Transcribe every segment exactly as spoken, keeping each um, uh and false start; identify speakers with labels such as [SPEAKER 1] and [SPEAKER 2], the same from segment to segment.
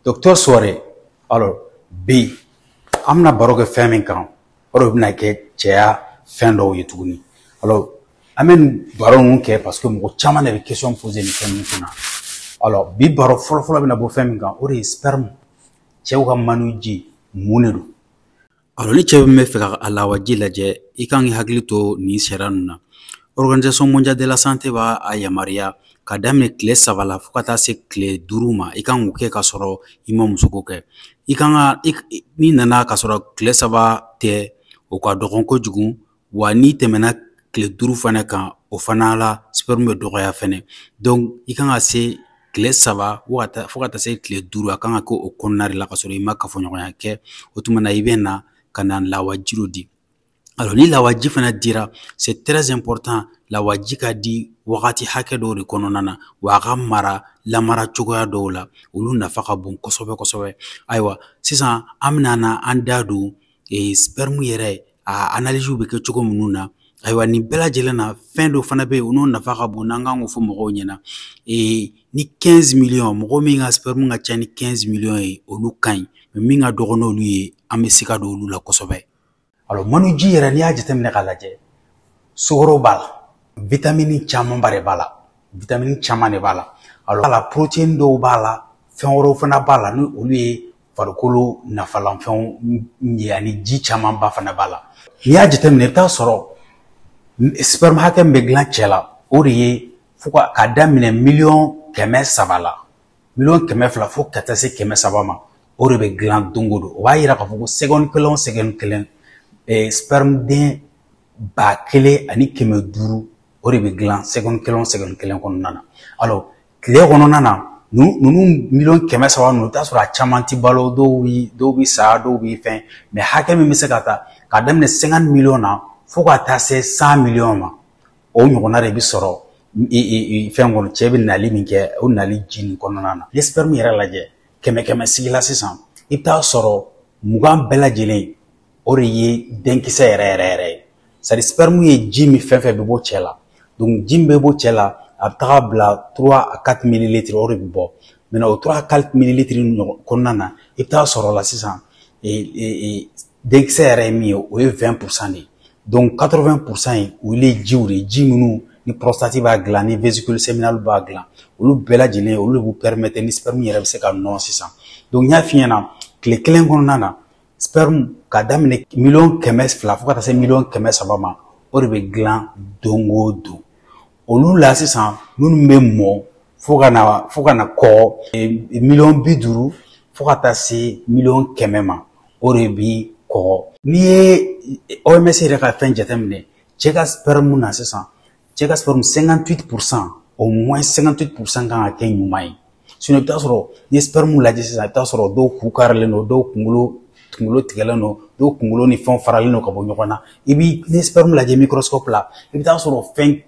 [SPEAKER 1] docteur Soare, alors B amna baro ke fɛn min kan o de bɛna kɛ cɛya fɛn dɔw ye tuguni. Alors an bɛ baro ninnu kɛ parce que mɔgɔ caman de bɛ question poser ni fɛn ninnu kunna. Alors bi baro fɔlɔ fɔlɔ bɛna bɔ fɛn min kan o de ye sperme, cɛw ka manuji mun de don. Alors ni cɛ bɛ fɛ ka a lawaji lajɛ i kan k'i hakili to nin sariya ninnu na. Organisation mondiale de la santé b'a a yamaruya ka daminɛ tile saba la fo ka taa se tile duuru ma i kan k'o kɛ ka sɔrɔ i ma musoko kɛ. I kan ka ni nana ka sɔrɔ tile saba tɛ o ka dɔgɔn kojugu wa ni tɛmɛna tile duuru fana kan o fana la sperme bɛ dɔgɔya fɛnɛ. Donc i kan ka se tile saba fo ka taa se tile duuru a kan ka kɛ o kɔnɔna de la ka sɔrɔ i ma kafoɲɔgɔnya kɛ o tuma na i bɛ na ka na lawaji di. Alors ni lawaji fana dira c'est très important lawaji ka di wagati hakɛ dɔw de kɔnɔna na wa a ka mara lamara cogoya dɔw la olu nafa ka bon kosɛbɛ kosɛbɛ. Ayiwa sisan an bɛna na an da don sperme yɛrɛ a analyse bɛ kɛ cogo minnu na. Ayiwa nin bɛɛ lajɛlen na fɛn dɔ fana bɛ yen olu nafa ka bon n'an kan k'o fɔ mɔgɔw ɲɛna. Ni quinze millions mɔgɔ min ka sperme ka ca ni quinze millions ye olu ka ɲi mais min ka dɔgɔ n'olu ye an bɛ se ka don olu la kosɛbɛ. Alors manuji yɛrɛ n'i y'a jateminɛ k'a lajɛ sukaro b'a la, vitamine caman ba de b'a la, vitamine caman de b'a la. Alors la protéine dɔw b'a la, fɛn wɛrɛw fana b'a la ni olu ye farikolo nafalanfɛnw ye ani ji caman ba fana b'a la. N'i y'a jateminɛ i bɛ taa sɔrɔ sperme hakɛ min bɛ dilan cɛ la o de ye fo ka daminɛ miliyɔn kɛmɛ saba la, miliyɔn kɛmɛ fila fo ka taa se kɛmɛ saba ma o de bɛ dilan don o don. O b'a yira k'a fɔ ko seconde kelen o seconde kelen sperme den ba kelen ani kɛmɛ duuru o de bɛ dilan seconde kelen o seconde kelen kɔnɔna na. Alors tile kɔnɔna na ninnu miliyɔn kɛmɛ saba ninnu i t'a sɔrɔ a caman ti balo dɔw bi dɔw bi sa dɔw bi fɛn mais hakɛ min bɛ se ka ta k'a daminɛ cinquante millions na fo ka taa se cent millions ma o ɲɔgɔnna de bɛ sɔrɔ fɛn kɔnɔ cɛ bɛ nali min kɛ o nali ji nin kɔnɔna na. Ni sperme yɛrɛ lajɛ kɛmɛ kɛmɛ sigi la sisan i bɛ taa sɔrɔ mugan bɛɛ lajɛlen o de ye denkisɛ yɛrɛ yɛrɛ yɛrɛ ye. C'est à dire sperme ye ji min fɛn fɛn bɛ bɔ cɛ la donc ji min bɛ bɔ cɛ la a bɛ taga bila trois à quatre millilitres o de bɛ bɔ. Maintenant o trois à quatre millilitres kɔnɔna na i bɛ taa sɔrɔ la sisan denkisɛ yɛrɛ ye min ye o ye vingt pour cent de ye. Donc quatre-vingts pour cent ye olu ye jiw de ye ji minnu ni prostate b'a dilan ni vésicule séminale b'a dilan olu bɛɛ lajɛlen olu de b'u permettre ni sperme yɛrɛ bɛ se ka nɔrɔ sisan. Donc n y'a f'i ɲɛna tile kelen kɔnɔna na sperme ka daminɛ miliyɔn kɛmɛ fila fo ka taa se miliyɔn kɛmɛ saba ma o de bɛ dilan don o don. Olu la sisan minnu bɛ mɔ fo ka na fo ka na kɔgɔ miliyɔn bi duuru fo ka taa se miliyɔn kɛmɛ ma o de bɛ kɔgɔ. N'i ye O M S yɛrɛ ka fɛn jateminɛ cɛ ka sperme na sisan cɛ ka sperme cinquante-huit pour cent au moins cinquante-huit pour cent kan ka kɛ ɲuman ye. Sinon i bɛ taa sɔrɔ n'i ye sperme lajɛ sisan i bɛ taa sɔrɔ dɔw kuru karilen don dɔw kunkolo kunkolo tigɛlen don dɔw kunkolo ni fɛnw faralen don ka bɔ ɲɔgɔn na. I bi ni sperme lajɛ microscope la i bɛ taa sɔrɔ fɛn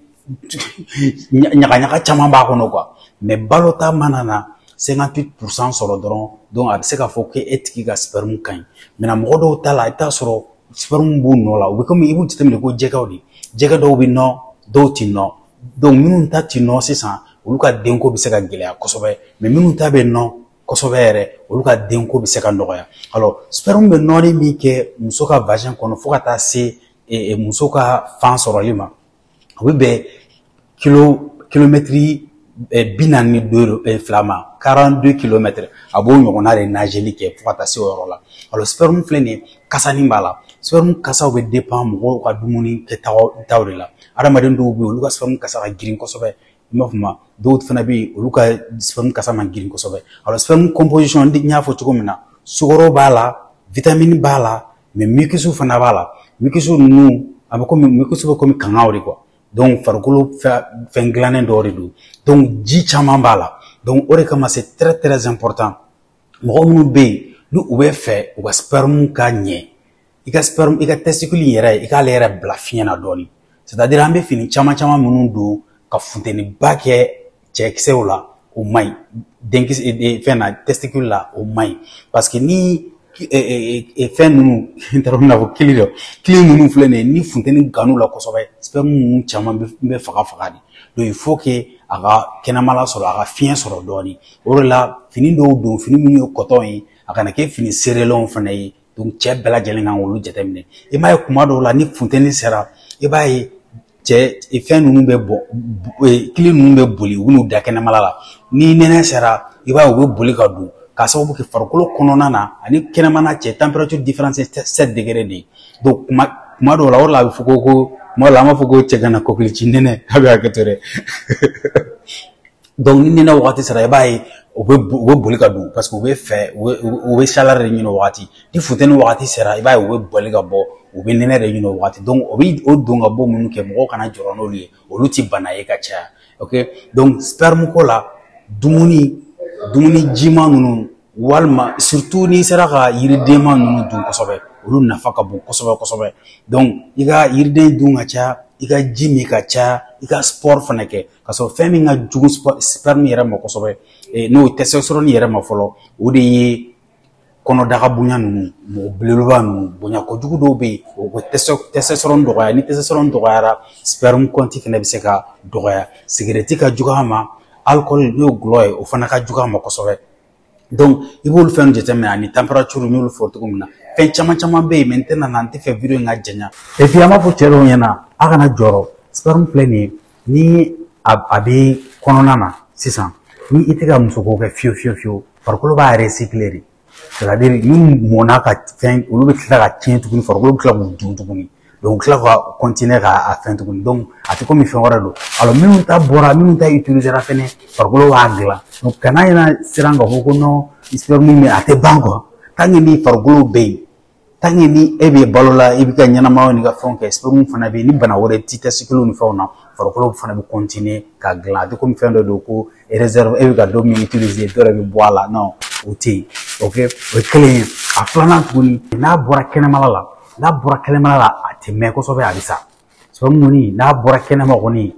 [SPEAKER 1] ɲagaɲaga caman b'a kɔnɔ quoi mais balo ta mana na cinquante-huit pour cent sɔrɔ dɔrɔn donc a bɛ se k'a fɔ ko e tigi ka sperme ka ɲi. Maintenant mɔgɔ dɔw ta la i bɛ taa sɔrɔ sperme b'u nɔ la u bɛ komi i b'u jateminɛ ko jɛgɛw de jɛgɛ dɔw bɛ nɔ dɔw ti nɔ donc minnu ta ti nɔ sisan olu ka denko bɛ se ka gɛlɛya kosɛbɛ mais minnu ta bɛ nɔ kosɛbɛ yɛrɛ olu ka denko bɛ se ka nɔgɔya. Alors sperme bɛ nɔɔni min kɛ muso ka vagin kɔnɔ fo ka taa se muso ka fan sɔrɔli ma o bɛ bɛn kilo kilomɛtiri bi naani ni duuru fila ma quarante-deux kilomètres a b'o ɲɔgɔnna de nageli kɛ fo ka taa se o yɔrɔ la. Alors sperme filɛ nin ye kasani b'a la sperme kasaw bɛ dépend mɔgɔw ka dumuni kɛtaw de la. Adamaden dɔw bɛ yen olu ka sperme kasa ka girin kosɛbɛ i m'a faamu dɔw fana bɛ yen olu ka sperme kasa man girin kosɛbɛ. Alors sperme composition n y'a fɔ cogo min na sukaro b'a la vitamine b'a la mais mucus fana b'a la mucus ninnu a bɛ komi mucus bɛ komi kangaw de quoi donc farikolo fɛn dilannen dɔw de don donc ji caman b'a la donc o de kama c'est très très important mɔgɔ minnu bɛ yen ni u bɛ fɛ u ka sperme ka ɲɛ i ka sperme i ka testicule yɛrɛ i k'ale yɛrɛ bila fiɲɛ na dɔɔni c'est à dire an bɛ fini caman caman minnu don ka funtɛniba kɛ cɛkisɛw la o man ɲi denkisɛ fɛn na testicule la o man ɲi parce que ni fɛn ninnu n taara min na fɔ kili dɔ kili ninnu filɛ nin ye ni funtɛni gan'u la kosɛbɛ sperme ninnu caman bɛ faga faga de donc il faut que a ka kɛnɛmala sɔrɔ a ka fiɲɛ sɔrɔ dɔɔni o de la fini dɔw don fini minnu ye kɔtɔn ye a kana kɛ fini seerelenw fana ye donc cɛ bɛɛ lajɛlen kan k'olu jateminɛ i b'a ye kuma dɔw la ni funtɛni sera i b'a ye cɛ fɛn ninnu bɛ bɔ kili ninnu bɛ boli u bɛn'u da kɛnɛmala la ni nɛnɛ sera i b'a ye u bɛ boli ka don k'a sababu kɛ farikolo kɔnɔna na ani kɛnɛmana cɛ température différence ye sept degré de ye donc kuma kuma dɔw la o de la a bɛ fɔ ko ko kuma dɔw la an b'a fɔ ko cɛ kana kɔkilici nɛnɛ a bɛ hakɛ to dɛ donc ni nɛnɛ wagati sera i b'a ye u bɛ u bɛ boli ka don parce que u bɛ fɛ u bɛ u bɛ chaleur de ɲini o wagati ni funtɛni wagati sera i b'a ye u bɛ boli ka bɔ u bɛ nɛnɛ de ɲini o wagati donc o bɛ o don ka bɔ minnu kɛ mɔgɔw kana jɔrɔ n'olu ye olu ti bana ye ka caya ok donc sperme ko la dumuni dumuni jima ninnu walima surtout n'i sera ka yiridenma ninnu dun kosɛbɛ olu nafa ka bon kosɛbɛ kosɛbɛ donc i ka yiriden dun ka caya i ka ji min ka caya i ka sport fana kɛ ka sɔrɔ fɛn min ka jugu sperme yɛrɛ ma kosɛbɛ n'o ye testostérone yɛrɛ ma fɔlɔ o de ye kɔnɔdaga bonya ninnu mɔgɔ belebeleba ninnu bonya kojugu dɔw bɛ yen o bɛ testostérone dɔgɔya ni testostérone dɔgɔyara sperme compte fana bɛ se ka dɔgɔya cigarette ka jugu a ma alcool n'o ye gulɔ ye o fana ka jugu a ma kosɛbɛ donc i b'olu fɛn jateminɛ ani température n'olu fɔ cogo min na fɛn caman caman bɛ yen mais n tɛna na n tɛ fɛ video in ka janya et puis an b'a fɔ cɛ dɔw ɲɛna a kana jɔrɔ sperme filɛ nin ye ni a bɛ kɔnɔna na sisan ni i tɛ ka musoko kɛ fiyewu fiyewu fiyewu farikolo b'a recycler de c'est à dire ni mɔnna ka fɛn olu bɛ tila ka tiɲɛ tuguni farikolo bɛ tila k'u dun tuguni donc tila ka continuer ka fɛn tuguni donc a tɛ komi fɛn wɛrɛ don alors minnu ta bɔra minnu ta utilisera fɛnɛ farikolo b'a dilan donc kana yɛrɛ siran ka fɔ ko non sperme min a tɛ ban quoi tant que ni farikolo bɛ yen tant que ni e bɛ balo la i bɛ ka ɲɛnamaw ni ka fɛnw kɛ sperme fana bɛ yen ni bana wɛrɛ ti testicule ni fɛnw na farikolo fana bɛ continuer ka dilan a tɛ komi fɛn dɔ don ko réserve e bɛ ka dɔ min utiliser dɔ yɛrɛ bɛ bɔ a la non o tɛ yen ok o ye kelen ye a filanan tuguni n'a bɔra kɛnɛmala la n'a bɔra kɛnɛmala la a tɛ mɛn kosɛbɛ a bɛ sa sperme kɔni n'a bɔra kɛnɛma kɔni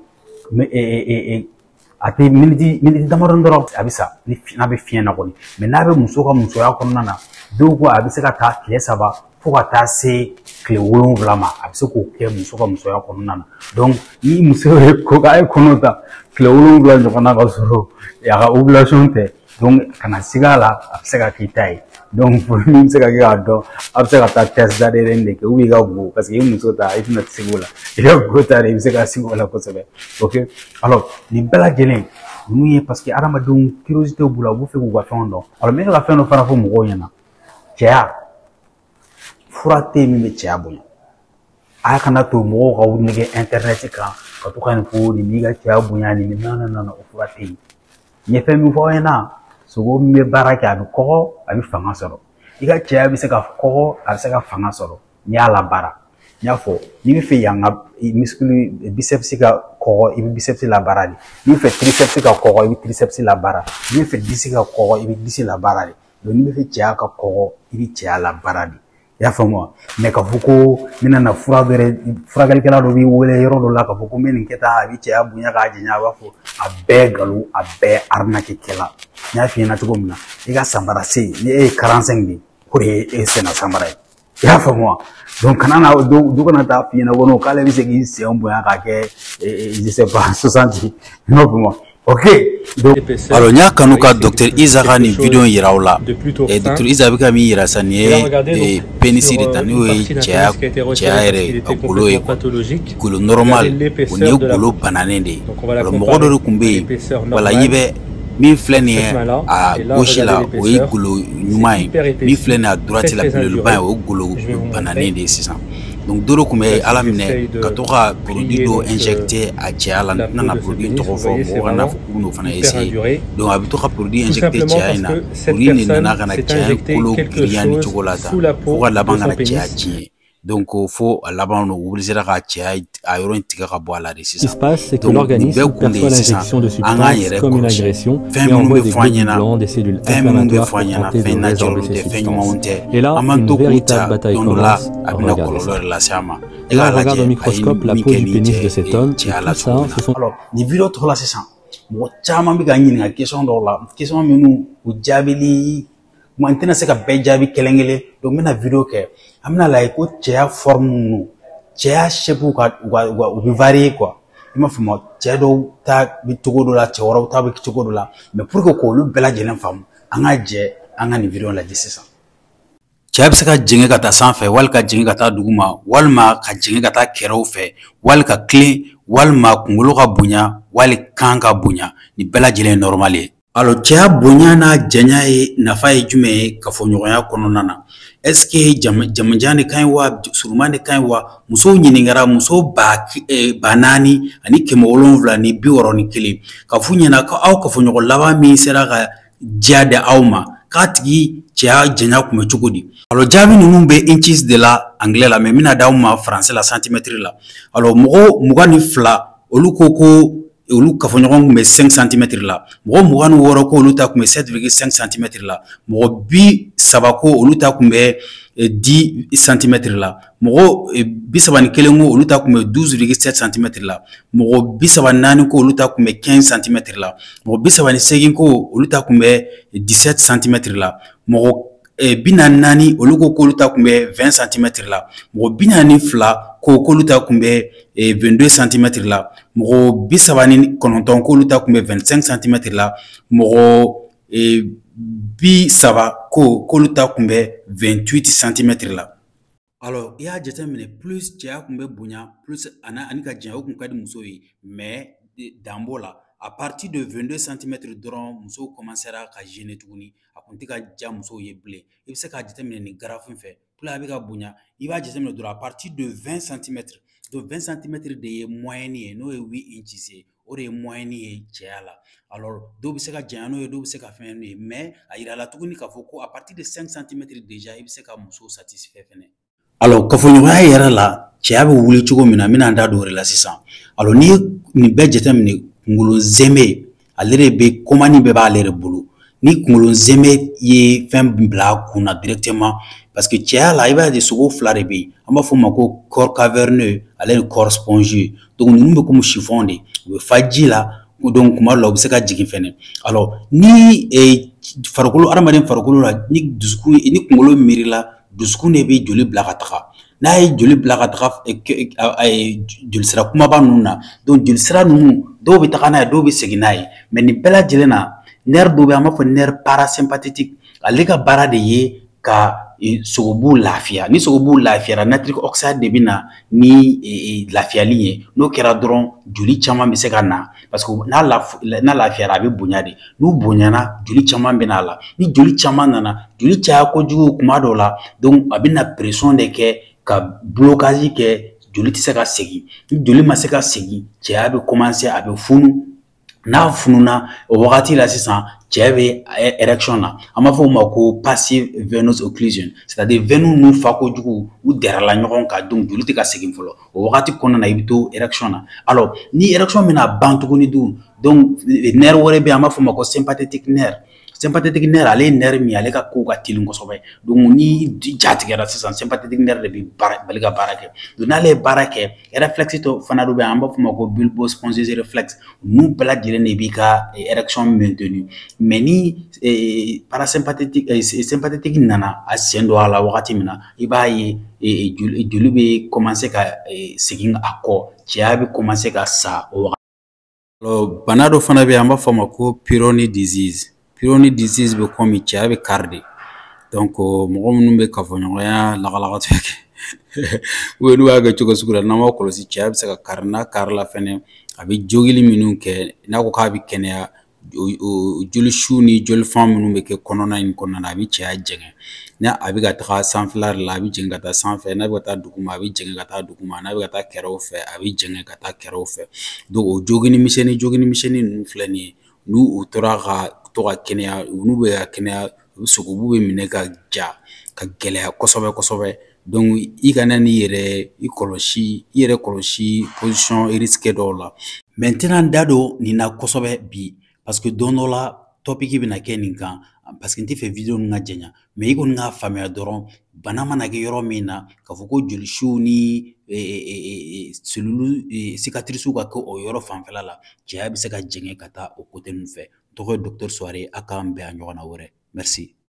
[SPEAKER 1] a tɛ miniti miniti damadɔni dɔrɔn a bɛ sa n'a bɛ fiɲɛ na kɔni mais n'a bɛ muso ka musoya kɔnɔna na dɔw ko a bɛ se ka taa tile saba fo ka taa se tile wolonwula ma a bɛ se k'o kɛ muso ka musoya kɔnɔna na donc ni muso ye ko a ye kɔnɔ ta tile wolonwula ɲɔgɔnna ka sɔrɔ a ka ovulation tɛ donc kana siga a la a bɛ se ka k'i ta ye donc pour min bɛ se ka kɛ k'a dɔn a bɛ se ka taa test d'A D N de kɛ ou bien i ka go parce que i muso ta i tɛna sigi o la i ka go ta de i bɛ se ka sigi o la kosɛbɛ ok alors nin bɛɛ lajɛlen ninnu ye parce que adamadenw curiosité b'u la u b'u fɛ k'u ka fɛnw dɔn alors n bɛ ka fɛn dɔ fana fɔ mɔgɔw ɲɛna cɛya fura tɛ yen min bɛ cɛya bonya a kana to mɔgɔw ka nɛgɛ internet kan ka to ka nin fɔ nin b'i ka cɛya bonya nin non non non o fura tɛ yen n ye fɛn min fɔ aw ɲɛna sogo min bɛ baara kɛ a bɛ kɔgɔ a bɛ fanga sɔrɔ i ka cɛya bɛ se ka kɔgɔ a bɛ se ka fanga sɔrɔ n'i y'a labaara n y'a fɔ n'i bɛ fɛ yan ka muscle biceps ka kɔgɔ i bɛ biceps labaara de n'i bɛ fɛ triceps ka kɔgɔ i bɛ triceps labaara n'i bɛ fɛ disi ka kɔgɔ i bɛ disi labaara de donc n'i bɛ fɛ cɛya ka kɔgɔ i bɛ cɛya labaara de i y'a faamu wa mais ka fɔ ko n bɛna na fura dɔ furakɛlikɛla dɔ b'i wele yɔrɔ dɔ la ka fɔ ko n bɛ nin kɛ tan a bɛ cɛya bonya k'a janya a b'a fɔ a bɛɛ nkalon a bɛɛ arnaque kɛla n y'a f'i ɲɛna cogo min na i ka sanbara se ni e ye quarante-cinq de ye o de ye e senna sanbara ye i y'a faamu wa donc kana na du kana taa f'i ɲɛna ko non k'ale bɛ se k'i sen bonya k'a kɛ je sais pas soixante i n'o faamu wa ok donc alors n y'a kanu ka docteur Isa ka nin video in yira aw la et docteur Isa bɛ ka min yira sa nin ye pénis de ta n'o ye cɛya cɛya yɛrɛ a golo ye golo normal o ni ye golo bananen de ye alors mɔgɔ dɔ de tun bɛ yen wala i bɛ min filɛ nin ye a gauche la o ye golo ɲuman ye min filɛ nin ye a droite la belebeleba ye o ye golo bananen de ye sisan donc dɔ de tun bɛ ala minɛ ka to ka produit dɔ injecté a cɛya la n tɛna produit tɔgɔ fɔ mɔgɔ ka n'a fɔ k'u n'o fana essayer donc a bɛ to ka produit injecté cɛya in na produit nin nana ka na cɛya in kolo girinya ni cogo la tan fo ka laban ka na cɛya tiɲɛ donc fo a laban no obligera ka cɛya a yɔrɔ in tigɛ ka bɔ a la de sisan. Ce qui se passe, c'est que l'organisme perçoit l'injection de substances comme une agression et envoie des globules blancs, des cellules inflammatoires pour tenter de résorber ces substances. Et là, une véritable bataille commence. Regardez ça. Et là, on regarde au microscope la peau du pénis de cet homme. Et tout ça, ce sont... Alors, les vidéos trop là, c'est ça. Mɔgɔ caman bɛ ka ɲininka question dɔw la question minnu u jaabili moi n tɛna se ka bɛɛ jaabi kelen kelen donc n bɛna video kɛ an bɛna lajɛ ko cɛya forme ninnu cɛya shape ka u bɛ varier quoi i m'a faamu cɛ dɔw ta bɛ cogo dɔ la cɛ wɛrɛw ta bɛ cogo dɔ la mais pour que k'olu bɛɛ lajɛlen faamu an ka jɛ an ka nin video lajɛ sisan. Cɛ bɛ se ka jɛngɛ ka taa sanfɛ wali ka jɛngɛ ka taa duguma walima ka jɛngɛ ka taa kɛrɛw fɛ wali ka tilen walima kunkolo ka bonya wali kan ka bonya ni bɛɛ lajɛlen ye normal ye. Alors cɛya bonya n'a janya ye nafa ye jumɛn ye kafoɲɔgɔnya kɔnɔna na? Est-ce que jamanjan de ka ɲi wa suruman de ka ɲi wa? Musow ɲininkara muso ba ba naani ani kɛmɛ wolonwula ni bi wɔɔrɔ ni kelen ka f'u ɲɛna ko aw kafoɲɔgɔn laban min sera ka diya di aw ma k'a tigi cɛya janya kun bɛ cogo di? Alors jaabi ninnu bɛ inches de la anglais la mais n bɛna d'aw ma français la centimètre la. Alors mɔgɔ mugan ni fila olu ko ko olu kafoɲɔgɔn kun bɛ cinq centimètres la, mɔgɔ mugan ni wɔɔrɔ ko olu ta kun bɛ sept virgule cinq centimètres la, mɔgɔ bi saba ko olu ta kun bɛ dix centimètres la, mɔgɔ bi saba ni kelen ko olu ta kun bɛ douze virgule sept centimètres la, mɔgɔ bi saba ni naani ko olu ta kun bɛ quinze centimètres la, mɔgɔ bi saba ni seegin ko olu ta kun bɛ dix-sept centimètres la, mɔgɔ bi naani naani olu ko k'olu ta kun bɛ vingt centimètres la, mɔgɔ bi naani fila ko k'olu ta kun bɛ vingt-deux centimètres la, mɔgɔ bi saba ni kɔnɔntɔn k'olu ta kun bɛ vingt-cinq centimètres la, mɔgɔ bi saba ko k'olu ta kun bɛ vingt-huit centimètres la. Alors i y'a jateminɛ plus cɛya kun bɛ bonya plus ani ka janya o kun ka di muso ye mais dan b'o la. À partir de vingt-deux centimètres dɔrɔn musow commencera ka gêner tuguni a kun tɛ ka diya musow ye bilen. I bɛ se k'a jateminɛ nin graphe in fɛ plus a bɛ ka bonya i b'a jateminɛ dɔrɔn à partir de vingt centimètres donc vingt centimètres de ye moyenne ye n'o ye huit inches ye o de ye moyenne ye cɛya la. Alors dɔw bɛ se ka janya n'o ye dɔw bɛ se ka fɛn n'o ye mais a yira la tuguni k'a fɔ ko à partir de cinq centimètres déjà i bɛ se ka muso satisfait fɛnɛ. Alors kafoɲɔgɔnya yɛrɛ la cɛya bɛ wuli cogo min na n bɛna n da don o de la sisan. Alors n'i ye nin bɛɛ jateminɛ kunkolo zɛmɛ ale de bɛ commande bɛɛ b'ale de bolo ni kunkolo zɛmɛ ye fɛn bila a kun na directement parce que cɛya la i b'a ye sogo fila de bɛ yen an b'a fɔ o ma ko corps caverneux ale ni corps spongieux donc ninnu bɛ komi chiffon de u bɛ fa ji la donc kuma dɔ la u bɛ se ka jigin fɛnɛ. Alors ni farikolo adamaden farikolo la ni dusukun ni kunkolo miirila dusukun de bɛ joli bila ka taga n'a ye joli bila ka taga joli sira kumaba ninnu na donc joli sira ninnu dɔw bɛ taga n'a ye dɔw bɛ segin n'a ye mais nin bɛɛ lajɛlen na nerf dɔw bɛ yen an b'a fɔ nerf parasympathique ale ka baara de ye ka sogobu lafiya ni sogobu lafiyara nitric oxide de bɛ na ni lafiyali ye n'o kɛra dɔrɔn joli caman bɛ se ka na parce que n'a lafiyara a bɛ bonya de n'u bonyana joli caman bɛ na a la ni joli caman nana joli caya kojugu kuma dɔw la donc a bɛ na pression de kɛ ka blocage kɛ joli tɛ se ka segin ni joli ma se ka segin cɛya bɛ commencer a bɛ funu n'a fununa o wagati la sisan cɛ bɛ érection na an b'a fɔ o ma ko passive venous occlusion c'est-à-dire veine ninnu fa kojugu u dɛrɛla ɲɔgɔn kan donc joli tɛ ka segin fɔlɔ o wagati kɔnɔna na i bɛ to érection na alors ni érection bɛna ban tuguni dun donc nerf wɛrɛ bɛ yen an b'a fɔ o ma ko sympathique nerf sympathique nerf ale ye nerf min ale ka kow ka teli kosɛbɛ donc ni ja tigɛra sisan sympathique nerf de bɛ bali ka baara kɛ donc n'ale ye baara kɛ réflexe dɔ fana dɔ bɛ yen an b'a fɔ o ma ko bulbo spongieux réflexe ninnu bɛɛ lajɛlen de b'i ka érection maintenu mais ni parasympathique sympathique nana a sen don a la wagati min na i b'a ye joli bɛ commencer ka segin a kɔ cɛya bɛ commencer ka sa o wagati. Alors bana dɔ fana bɛ yen an b'a fɔ o ma ko Peyronie disease. Peyronie disease bɛ komi cɛya bɛ kari de donc mɔgɔ minnu bɛ kafoɲɔgɔnya lagalagatɔ kɛ ou n'u y'a kɛ cogo sugu la n'an ma kɔlɔsi cɛya bɛ se ka kari n'a kari la fɛnɛ a bɛ jogili minnu kɛ n'a ko k'a bɛ kɛnɛya joli su ni joli fan minnu bɛ kɛ kɔnɔna in kɔnɔna na a bɛ cɛya jɛngɛ n'a a bɛ ka taga sanfɛla de la a bɛ jɛngɛ ka taa sanfɛ n'a bɛ ka taa duguma a bɛ jɛngɛ ka taa duguma n'a bɛ ka taa kɛrɛw fɛ a bɛ jɛngɛ ka taa kɛrɛw fɛ donc o jogini misɛnnin jogini misɛnnin ninnu filɛ nin ye n'u u tora ka to ka kɛnɛya n'u bɛ ka kɛnɛya sogobu bɛ minɛ ka ja ka gɛlɛya kosɛbɛ kosɛbɛ donc i kana n'i yɛrɛ i kɔlɔsi i yɛrɛ kɔlɔsi position risque dɔw la. Maintenant n da don nin na kosɛbɛ bi parce que don dɔ la topic bɛna kɛ nin kan parce que n tɛ fɛ video ninnu ka janya mais i kɔni k'a faamuya dɔrɔn bana mana kɛ yɔrɔ min na k'a fɔ ko jolisiw ni cellule cicatrices ka kɛ o yɔrɔ fanfɛla la cɛya bɛ se ka jɛngɛ ka taa o côté ninnu fɛ. Tɔgɔ ye docteur Suware a k'an bɛn a ɲɔgɔnna wɛrɛ merci.